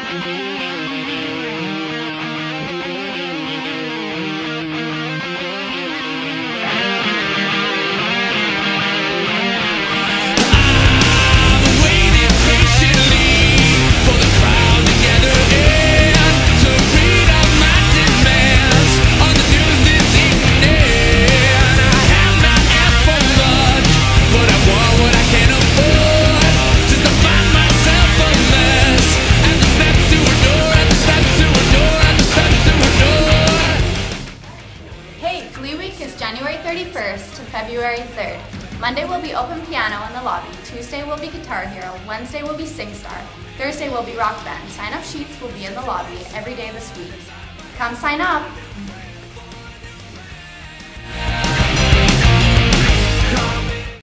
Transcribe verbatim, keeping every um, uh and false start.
January thirty-first to February third. Monday will be open piano in the lobby, Tuesday will be Guitar Hero, Wednesday will be SingStar, Thursday will be Rock Band. Sign-up sheets will be in the lobby every day this week. Come sign up!